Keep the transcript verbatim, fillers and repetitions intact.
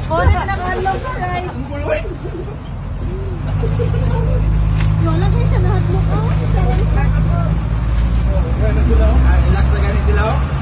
Oh, naka-unlock ka, right? Ang guluhin. Wala kayo sa lahat mo. Oh, Relax na gani sila.